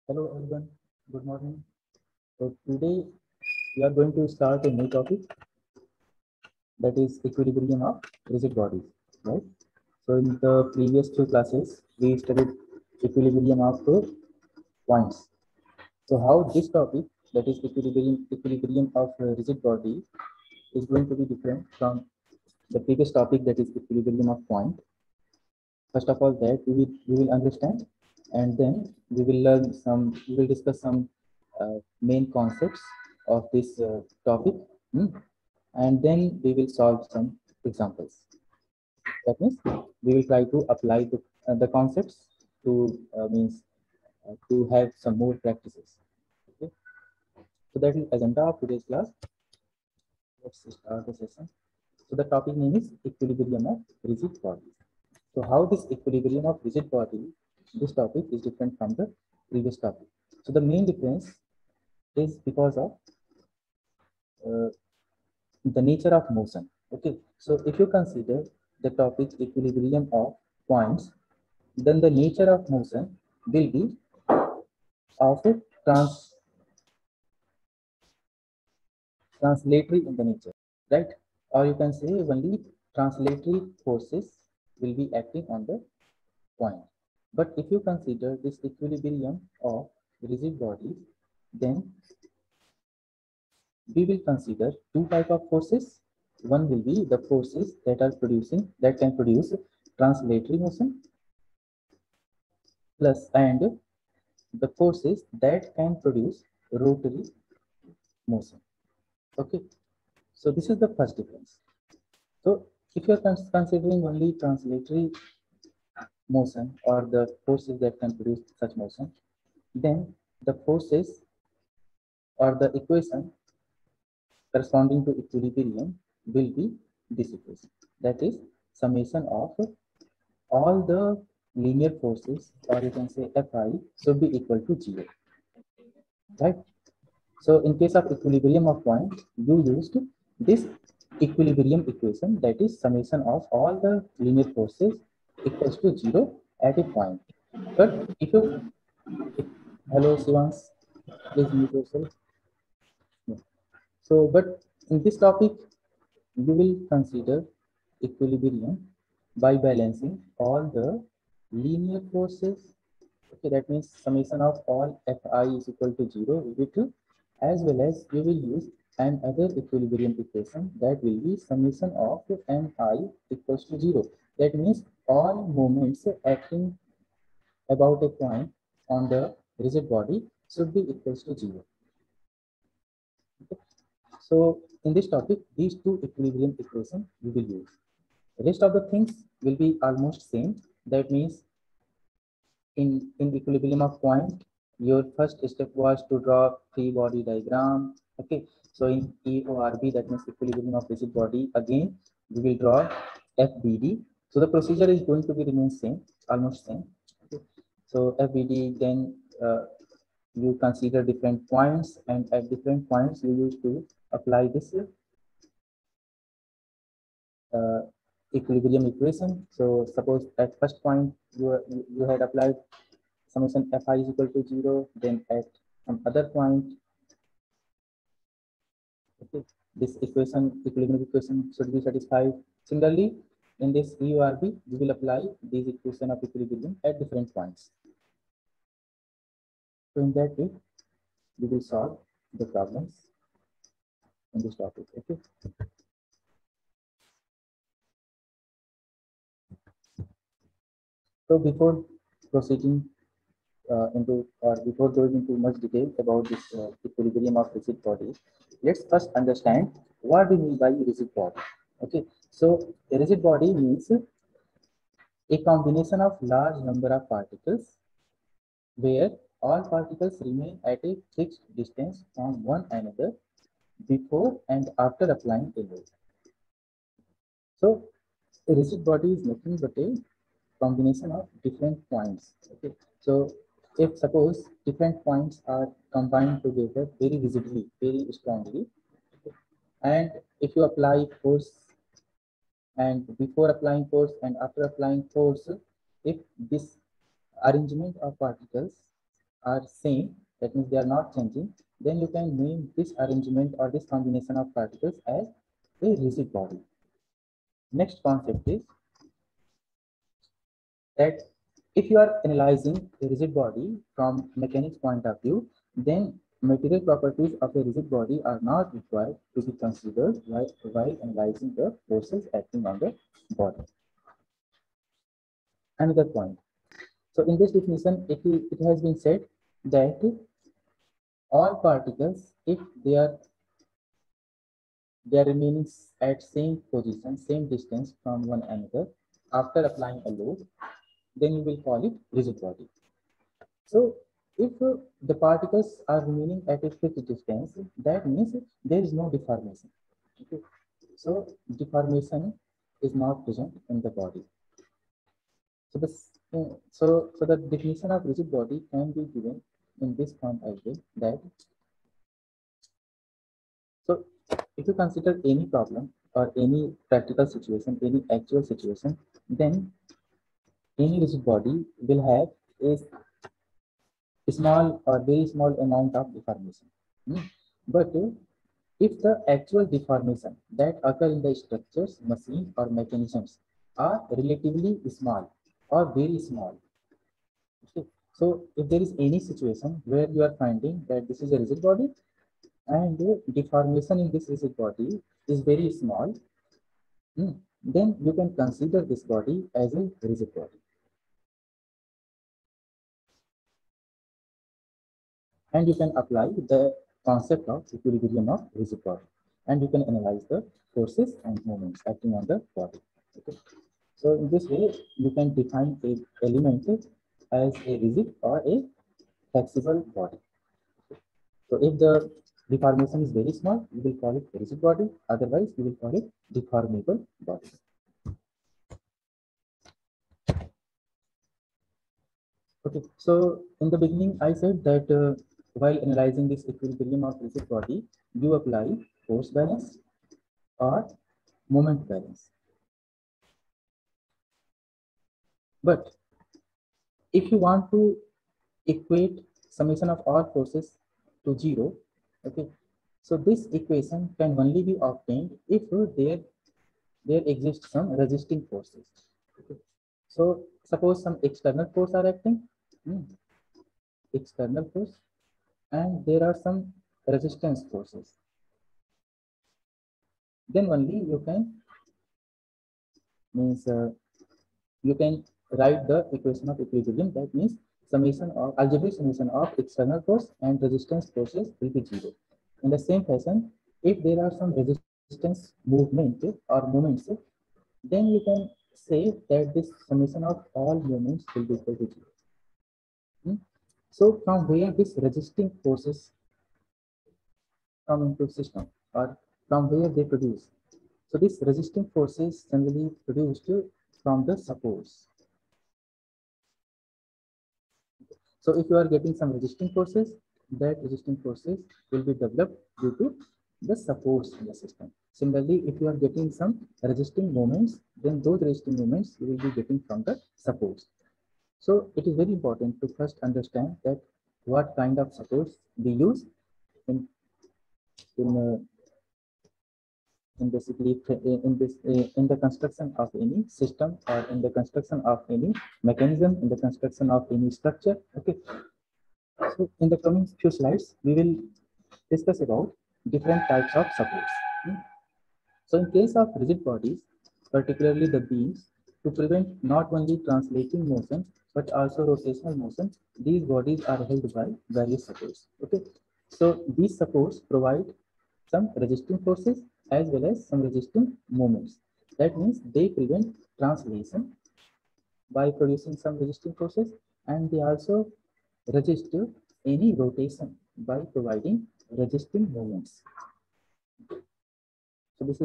Hello everyone, good morning. So today we are going to start a new topic, that is equilibrium of rigid bodies, right? So in the previous two classes we studied equilibrium of points. So how this topic, that is equilibrium of rigid body, is going to be different from the previous topic, that is equilibrium of point. First of all, that we will understand, and then we will discuss some main concepts of this topic, hmm, and then we will solve some examples. That means we will try to apply the concepts to to have some more practices. Okay, so that is agenda of today's class. Let's start the session. So the topic name is equilibrium of rigid bodies. So how this equilibrium of rigid body, this topic is different from the previous topic. So the main difference is because of uh, the nature of motion. Okay, so if you consider the topic equilibrium of points, then the nature of motion will be of a translatory in the nature, right? Or you can say only translatory forces will be acting on the point. But if you consider this equilibrium of rigid bodies, then we will consider two type of forces. One will be the forces that can produce translatory motion, plus and the forces that can produce rotary motion. Okay, so this is the first difference. So if you are considering only translatory motion or the forces that can produce such motion, then the forces or the equation corresponding to equilibrium will be this equation. That is summation of all the linear forces, or you can say Fi, should be equal to 0, right? So in case of equilibrium of point, you used this equilibrium equation, that is summation of all the linear forces equals to 0 at a point. But if, hello Shivans, please mute yourself. Yeah. So, but in this topic, you will consider equilibrium by balancing all the linear forces. Okay, that means summation of all Fi is equal to 0 will be true, as well as you will use another equilibrium equation, that will be summation of Mi equals to 0. That means all moments acting about a point on the rigid body should be equals to 0. Okay. So in this topic, these two equilibrium equations we will use. The rest of the things will be almost same. That means in equilibrium of point, your first step was to draw free body diagram. Okay. So in EORB, that means equilibrium of rigid body, again we will draw FBD. So the procedure is going to be remain same, almost same. Okay. So FBD, then you consider different points, and at different points you used to apply this uh, equilibrium equation. So suppose at first point you had applied summation Fi is equal to 0, then at some other point, okay, this equilibrium equation should be satisfied. Similarly, in this EURB, we will apply this equation of equilibrium at different points. So in that way, we will solve the problems in this topic. Okay. So before proceeding into, or before going into much detail about this equilibrium of rigid bodies, let's first understand what we mean by rigid body. Okay, so a rigid body means a combination of large number of particles where all particles remain at a fixed distance from one another before and after applying a load. So a rigid body is nothing but a combination of different points. Okay. So if suppose different points are combined together very rigidly, very strongly, okay, and if you apply force, and before applying force and after applying force, if this arrangement of particles are same, that means they are not changing, then you can name this arrangement or this combination of particles as a rigid body. Next concept is that if you are analyzing a rigid body from mechanics point of view, then material properties of a rigid body are not required to be considered while analyzing the forces acting on the body. Another point. So in this definition, it has been said that all particles, if they are remaining at same position, same distance from one another after applying a load, then you will call it rigid body. So if the particles are remaining at a fixed distance, that means there is no deformation. Okay. So deformation is not present in the body. So the definition of rigid body can be given in this form as well, that so if you consider any problem or any practical situation, any actual situation, then any rigid body will have a small or very small amount of deformation. But if the actual deformation that occur in the structures, machine or mechanisms are relatively small or very small. Okay. So if there is any situation where you are finding that this is a rigid body and the deformation in this rigid body is very small, then you can consider this body as a rigid body. And you can apply the concept of equilibrium of rigid body. And you can analyze the forces and moments acting on the body. Okay. So in this way, you can define a element as a rigid or a flexible body. So if the deformation is very small, you will call it rigid body. Otherwise, you will call it deformable body. Okay. So in the beginning, I said that while analyzing this equilibrium of rigid body, you apply force balance or moment balance. But if you want to equate summation of all forces to 0, okay, so this equation can only be obtained if there exists some resisting forces. Okay. So suppose some external force are acting, external force, and there are some resistance forces. Then only you can write the equation of equilibrium. That means summation of algebraic summation of external force and resistance forces will be 0. In the same fashion, if there are some resistance movement or moments, then you can say that this summation of all moments will be equal to 0. So from where these resisting forces come into system or from where they produce? So these resisting forces generally produced from the supports. So if you are getting some resisting forces, that resisting forces will be developed due to the supports in the system. Similarly, if you are getting some resisting moments, then those resisting moments you will be getting from the supports. So it is very important to first understand that what kind of supports we use in in, in basically in the construction of any system or in the construction of any mechanism, in the construction of any structure. Okay. So in the coming few slides, we will discuss about different types of supports. So in case of rigid bodies, particularly the beams, to prevent not only translating motion but also rotational motion, these bodies are held by various supports. Okay, so these supports provide some resisting forces as well as some resisting moments. That means they prevent translation by producing some resisting forces, and they also resist any rotation by providing resisting moments. So this is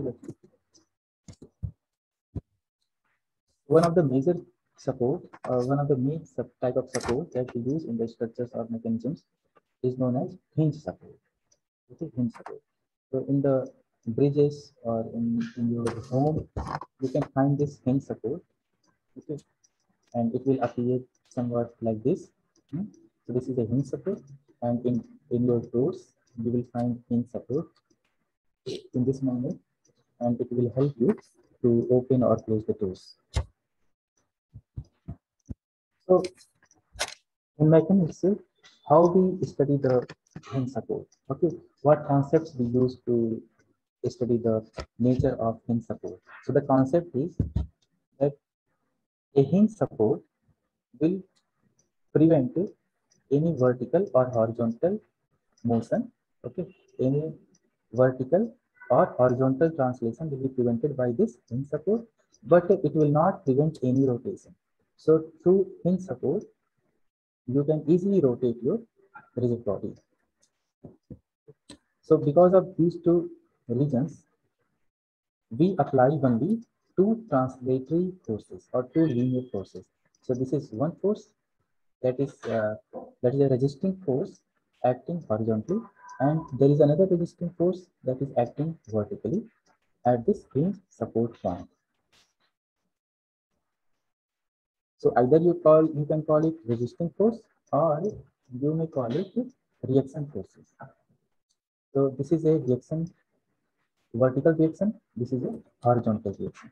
one of the major support or one of the main type of support that we use in the structures or mechanisms is known as hinge support. Okay, hinge support. So in the bridges or in your home, you can find this hinge support. Okay, and it will appear somewhat like this. So this is a hinge support, and in your doors you will find hinge support in this manner, and it will help you to open or close the doors. So in mechanics, how we study the hinge support? Okay, what concepts we use to study the nature of hinge support? So the concept is that a hinge support will prevent any vertical or horizontal motion. Okay, any vertical or horizontal translation will be prevented by this hinge support, but it will not prevent any rotation. So through hinge support you can easily rotate your rigid body. So because of these two reasons, we apply only two translatory forces or two linear forces. So this is one force that is a resisting force acting horizontally, and there is another resisting force that is acting vertically at this hinge support point. So either you can call it resisting force, or you may call it reaction forces. So this is a reaction, vertical reaction, this is a horizontal reaction.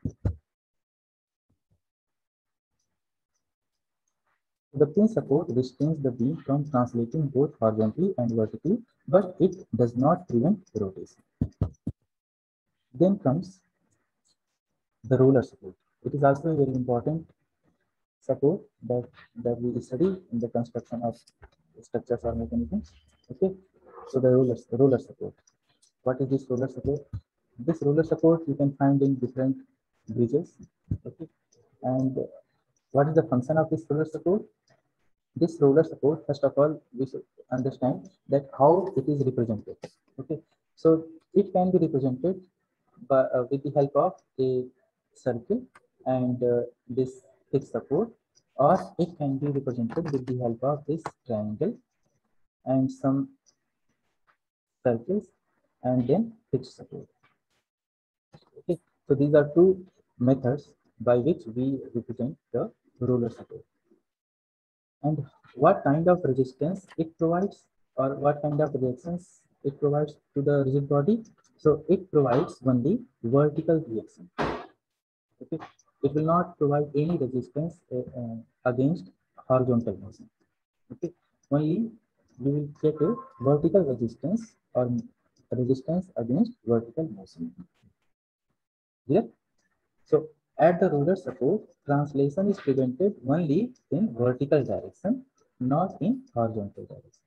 The pin support restrains the beam from translating both horizontally and vertically, but it does not prevent rotation. Then comes the roller support. It is also a very important support that we study in the construction of structures or mechanisms. Okay, so the roller support. What is this roller support? This roller support you can find in different bridges. Okay, and what is the function of this roller support? This roller support, first of all, we should understand that how it is represented. Okay, so it can be represented by, with the help of a circle and this fixed support, or it can be represented with the help of this triangle and some circles and then fixed support. Okay, so these are two methods by which we represent the roller support. And what kind of resistance it provides, or what kind of reactions it provides to the rigid body. So it provides only vertical reaction. Okay, it will not provide any resistance against horizontal motion. Okay, only you will get a vertical resistance or resistance against vertical motion. Clear? So at the roller support, translation is prevented only in vertical direction, not in horizontal direction.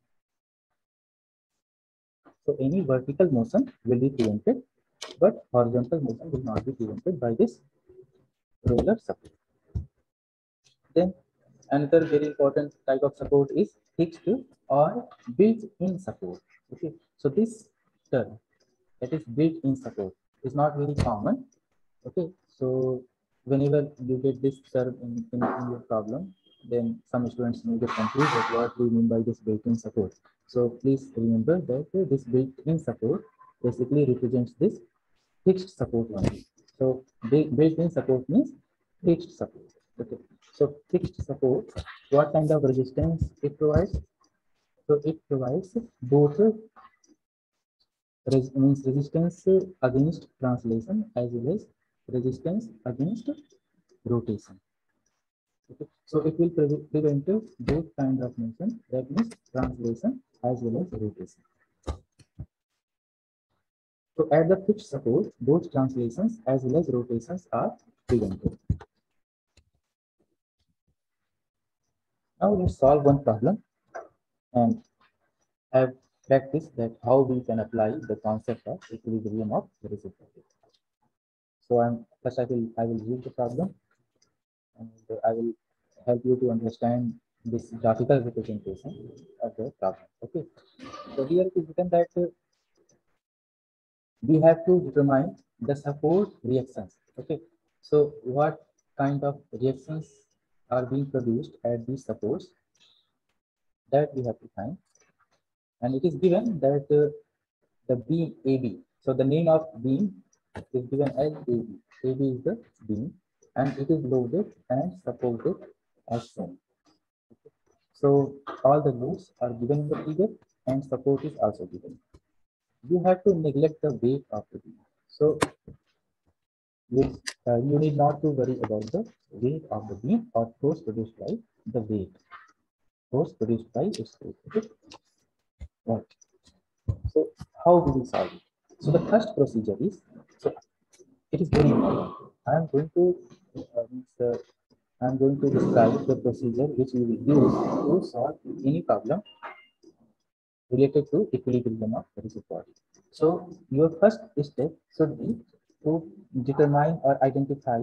So any vertical motion will be prevented, but horizontal motion will not be prevented by this roller support. Then another very important type of support is fixed or built-in support. Okay, so this term, that is built-in support, is not very common. Okay, so whenever you get this term in your problem, then some students may get confused at what we mean by this built-in support. So please remember that this built-in support basically represents this fixed support only. So built-in support means fixed support. Okay. So fixed support, what kind of resistance it provides? So it provides both means resistance against translation as well as resistance against rotation. Okay. So it will prevent both kind of motion, that means translation as well as rotation. So at the fixed support, both translations as well as rotations are prevented. Now let's solve one problem and have practiced that how we can apply the concept of equilibrium of rigid body. So first I will read the problem and I will help you to understand this graphical representation of the problem. Okay. So here it is written that we have to determine the support reactions. Okay. So what kind of reactions are being produced at these supports, that we have to find. And it is given that the beam AB. So the name of beam is given as AB. AB is the beam and it is loaded and supported as shown. So all the loads are given in the figure and support is also given. You have to neglect the weight of the beam. So you need not to worry about the weight of the beam or force produced by the weight. Force produced by its weight. Okay? Right. So how we will solve it? So the first procedure is, so it is very important. I am going to describe the procedure which we will use to solve any problem related to equilibrium of the rigid body. So your first step should be to determine or identify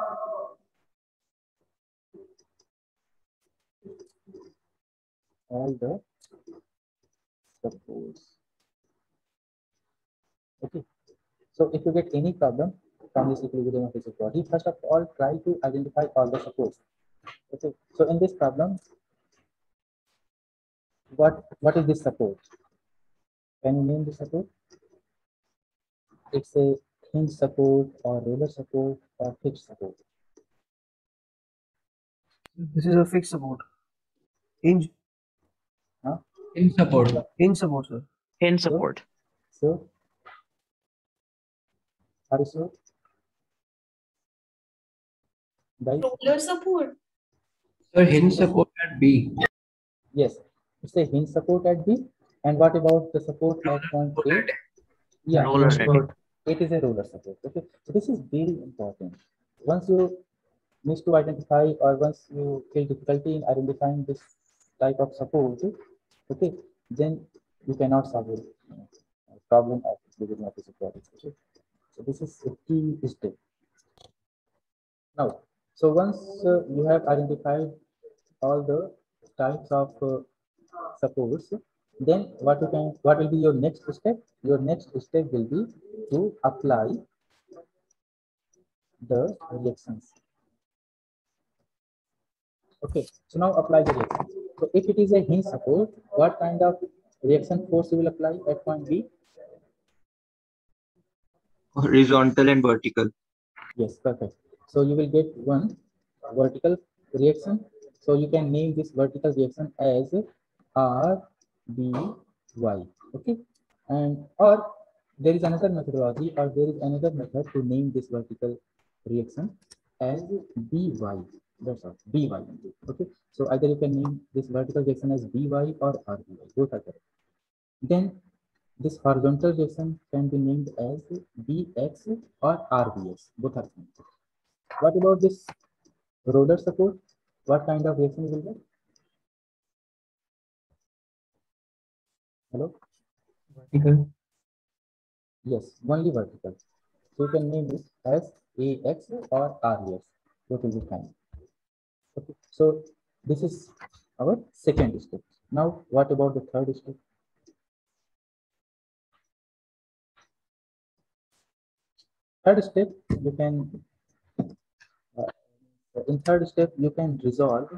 all the supports. Okay. So if you get any problem from this equilibrium of rigid body, first of all try to identify all the supports. Okay. So in this problem, what is this support? Can you name the support? It's a hinge support or roller support or fixed support. This is a fixed support. Hinge. Huh? In support. Hinge support, sir. Hinge support. So are you sure? Right? Roller support. Sir, hinge support at B. Yes, it's a hinge support at B. And what about the support at point A? Yeah, Roller support. it is a roller support. Okay, so this is very important. Once you need to identify, or once you feel difficulty in identifying this type of support, okay, then you cannot solve the problem of equilibrium of the support. Okay, so this is a key step. Now, so once you have identified all the types of supports, then what will be your next step? Your next step will be to apply the reactions. Okay, so now apply the reaction. So if it is a hinge support, what kind of reaction force you will apply at point B? Horizontal and vertical. Yes, perfect. So you will get one vertical reaction. So you can name this vertical reaction as RBY. Okay, and or there is another methodology, or there is another method to name this vertical reaction as BY. That's all, BY. Okay, so either you can name this vertical reaction as BY or RBY. Both are correct. Then this horizontal reaction can be named as BX or RBS. Both are fine. What about this roller support? What kind of reaction you will get? Hello? Vertical. Yes, only vertical. So you can name it as AX or REX. That will be fine. Okay. So this is our second step. Now, what about the third step? Third step, you can, in third step, you can resolve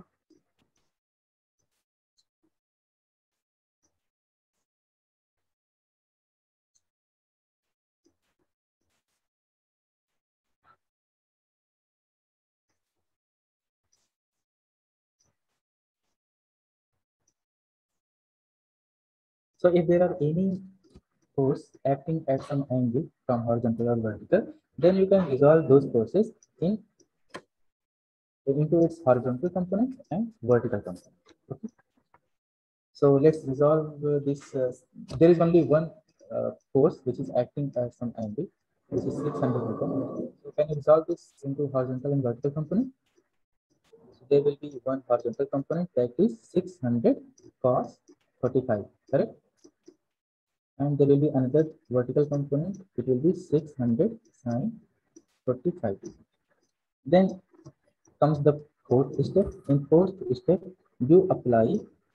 so if there are any force acting at some angle from horizontal or vertical, then you can resolve those forces into its horizontal component and vertical component. Okay. So let's resolve this. There is only one force which is acting at some angle, which is 600 Newton. So can you resolve this into horizontal and vertical component? So there will be one horizontal component that is 600 cos 45, correct? And there will be another vertical component. It will be 600 sine 45. Then comes the fourth step. In fourth step, you apply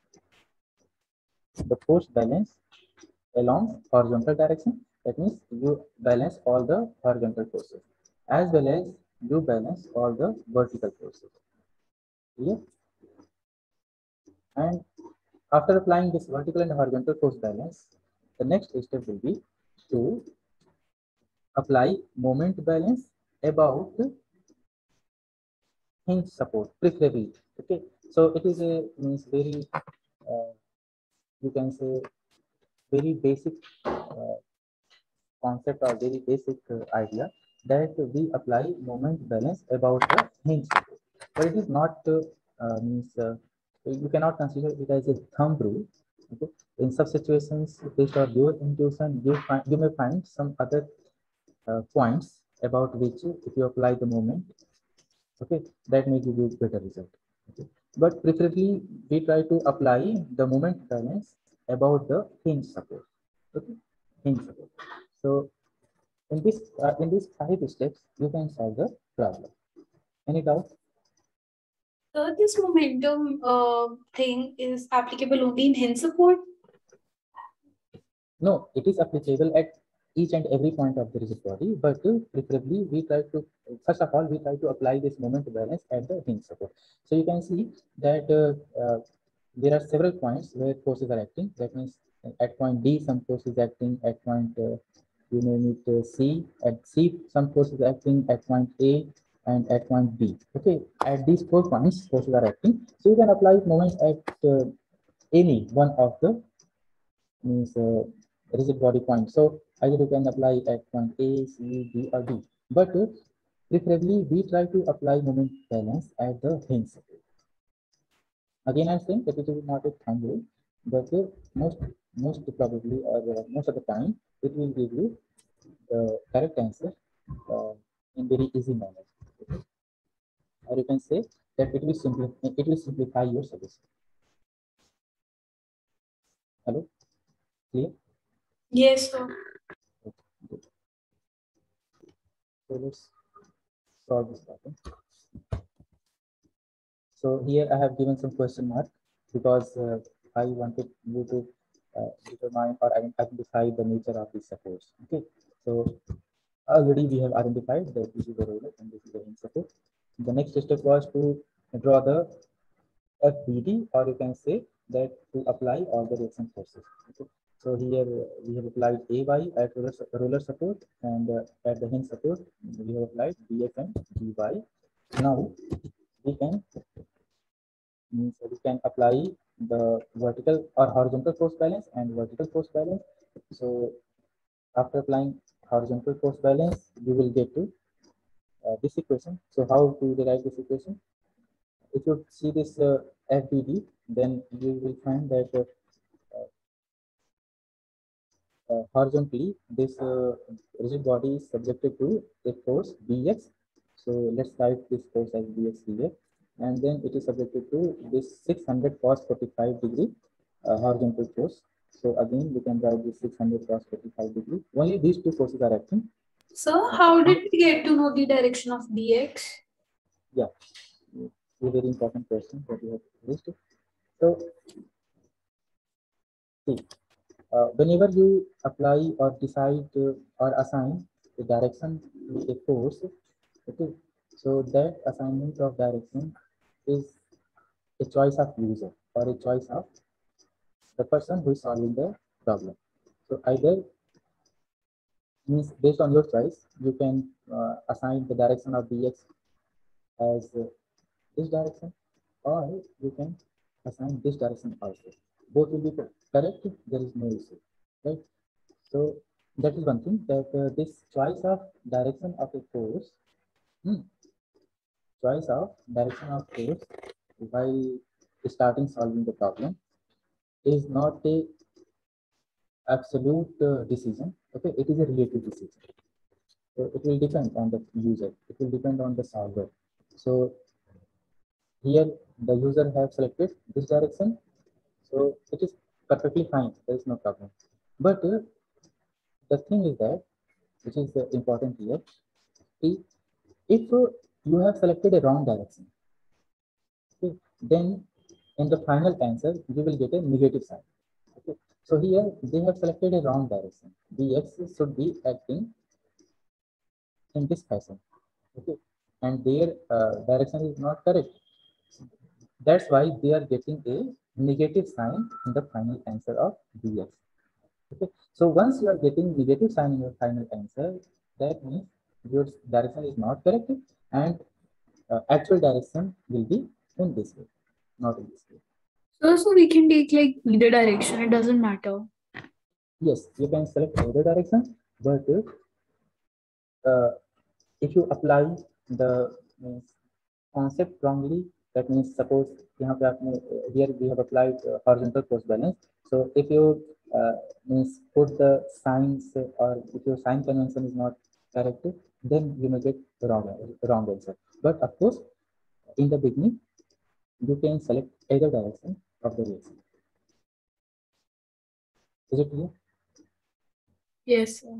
the force balance along horizontal direction. That means you balance all the horizontal forces as well as you balance all the vertical forces. Yeah. And after applying this vertical and horizontal force balance, the next step will be to apply moment balance about hinge support, preferably. Okay. So it is a means very you can say very basic concept or very basic idea that we apply moment balance about the hinge support. But it is not means you cannot consider it as a thumb rule. Okay? In such situations, based on your intuition, you may find some other points about which if you apply the moment, okay, that may give you better result. Okay? But preferably we try to apply the moment balance about the hinge support. Okay, hinge support. So in these 5 steps, you can solve the problem. Any doubt? So this momentum thing is applicable only in hinge support? No, it is applicable at each and every point of the rigid body, but preferably we try to, first of all, we try to apply this moment balance at the hinge support. So you can see that there are several points where forces are acting. That means at point D, some force is acting. At point you may meet C. At C, some force is acting. At point A and at point B. Okay, at these 4 points, forces are acting. So you can apply moments at any one of the means rigid body point. So either you can apply at point A, C, B, or D. But preferably we try to apply moment balance at the hinge support. Again, I'm saying that it is not a thumb rule, but most probably or most of the time it will give you the correct answer in very easy manner. Okay? Or you can say that it will simplify your solution. Hello, clear? Yes, sir. Okay, good. So let's solve this problem. So here I have given some question mark because I wanted you to determine or identify the nature of these supports. Okay, so already we have identified that this is the roller and this is the hinge support. The next step was to draw the FBD, or you can say that to apply all the reaction forces. Okay. So here we have applied AY at roller support, and at the hinge support we have applied BF and BY. Now we can apply the vertical or horizontal force balance and vertical force balance. So after applying horizontal force balance, you will get to this equation. So how to derive this equation? If you see this FBD, then you will find that horizontally this rigid body is subjected to a force Bx. So let's write this force as Bx here, and then it is subjected to this 600 cos 45 degree horizontal force. So again, we can write this 600 cos 45 degree. Only these two forces are acting. So how did we get to know the direction of dx? Yeah, a very important question that you have raised. So see, whenever you apply or decide or assign a direction to a force, okay, so that assignment of direction is a choice of user or a choice of the person who is solving the problem. So either means based on your choice, you can assign the direction of dx as this direction, or you can assign this direction also. Both will be correct. There is no issue, right? So that is one thing, that this choice of direction of a force, choice of direction of force while starting solving the problem is not a absolute decision. Okay, it is a relative decision. So it will depend on the user. It will depend on the solver. So here the user have selected this direction, so it is perfectly fine. There is no problem. But the thing is that, which is important here, if you have selected a wrong direction, okay, then in the final answer you will get a negative sign. Okay, so here they have selected a wrong direction. Dx should be acting in this fashion, okay, and their direction is not correct. That's why they are getting a negative sign in the final answer of dx. Okay, so once you are getting negative sign in your final answer, that means your direction is not correct, and actual direction will be in this way. not in this case. So we can take like either direction, it doesn't matter. Yes, you can select either direction, but if you apply the concept wrongly, that means suppose यहाँ पे आपने here we have applied horizontal force balance. So if you means put the signs or if your sign convention is not correct, then you may get wrong answer. But of course, in the beginning, you can select either direction of the reaction. Is it clear? Yes, sir.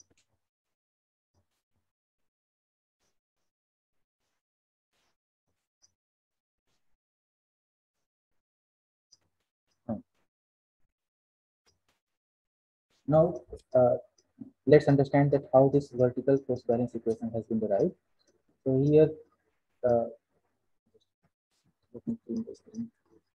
Now, let's understand that how this vertical force balance equation has been derived. So here, let me clean the screen.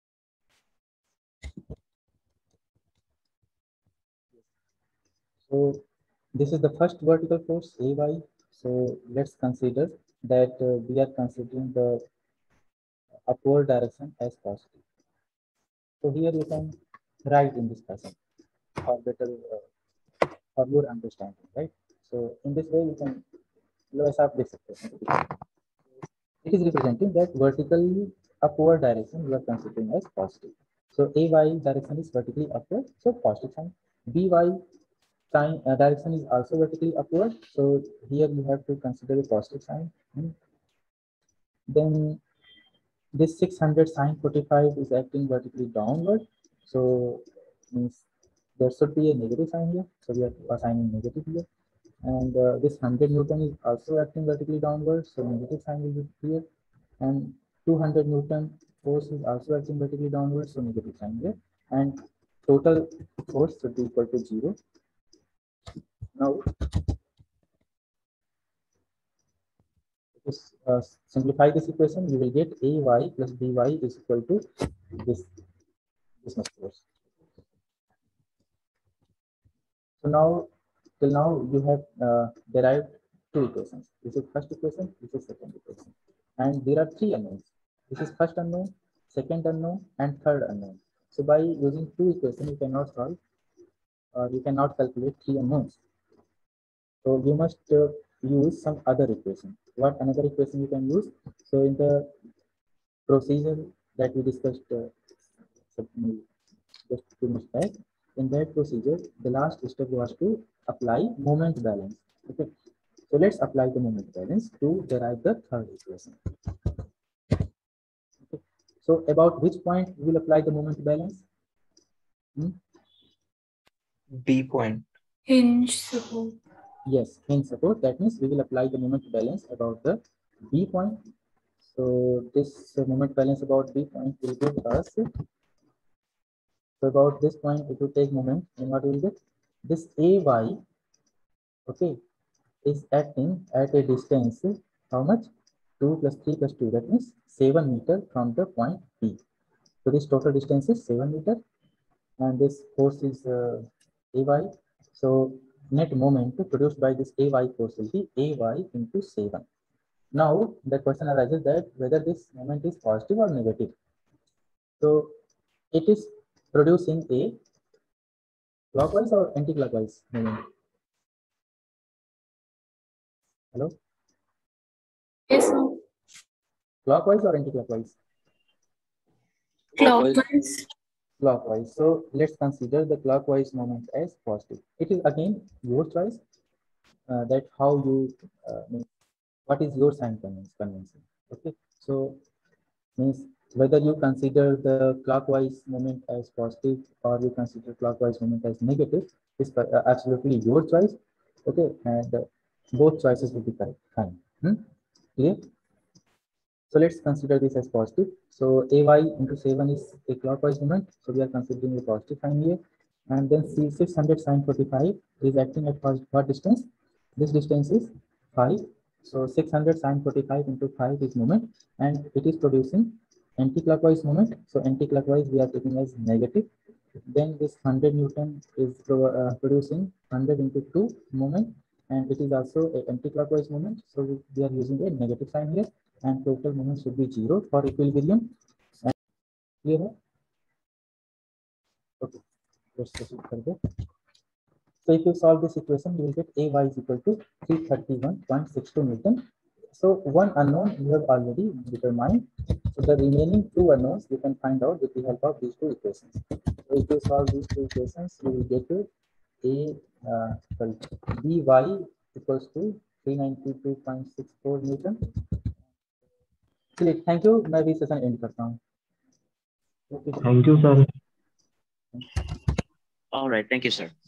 So this is the first vertical force Ay. So let's consider that we are considering the upward direction as positive. So here you can write in this fashion for better for your understanding, right? So in this way you can ऐसा आप देख सकते हैं. It is representing that vertically upward direction we are considering as positive. So AY direction is vertically upward, so positive sign. BY sign direction is also vertically upward, so here you have to consider a positive sign. Then this 600 sine 45 is acting vertically downward, so means there should be a negative sign here, so we are assigning negative here. And this 100 Newton is also acting vertically downward, so negative sign will be here. And 200 Newton force is also acting vertically downward, so negative sign here. And total force should be equal to 0. Now, simplify this equation, you will get AY plus BY is equal to this much force. So now, till now, you have derived two equations. This is first equation, this is second equation. And there are three unknowns. This is first unknown, second unknown, and third unknown. So by using two equations, you cannot solve or you cannot calculate three unknowns. So you must use some other equation. What another equation you can use? So in the procedure that we discussed just 2 minutes back, in that procedure, the last step was to apply moment balance. Okay, so let's apply the moment balance to derive the third equation. Okay. So about which point we will apply the moment balance? B point. Hinge support. Yes, hinge support. That means we will apply the moment balance about the B point. So this moment balance about B point will give us. So about this point, if you take moment, then what will get? This AY, okay, is acting at a distance, how much? 2 plus 3 plus 2, that means 7 meter from the point B. So this total distance is 7 meter, and this force is AY. So net moment produced by this AY force will be AY into 7. Now the question arises that whether this moment is positive or negative. So it is producing a clockwise or anti-clockwise moment. Hello? Yes, sir. Clockwise or anti-clockwise? Clockwise. Clockwise. So let's consider the clockwise moment as positive. It is again your choice that how you what is your sign convention. Okay, so means whether you consider the clockwise moment as positive or you consider clockwise moment as negative is absolutely your choice. Okay, and both choices will be correct. Fine. Clear? So let's consider this as positive. So AY into 7 is a clockwise moment. So we are considering a positive sign here. And then C 600 sine 45 is acting at what distance? This distance is 5. So 600 sine 45 into 5 is moment, and it is producing anti-clockwise moment. So anti-clockwise we are taking as negative. Then this 100 Newton is producing 100 into 2 moment, and it is also an anti-clockwise moment. So we are using a negative sign here, and total moment should be 0 for equilibrium. Clear है? Okay, let's proceed further. So if you solve this equation, you will get Ay is equal to 331.62 Newton. So one unknown you have already determined. So the remaining two unknowns you can find out with the help of these two equations. So if you solve these two equations, you will get to By equals to 392.64 Newton. चलिए, thank you. मैं भी session and करता हूँ. Thank you, sir. All right. Thank you, sir.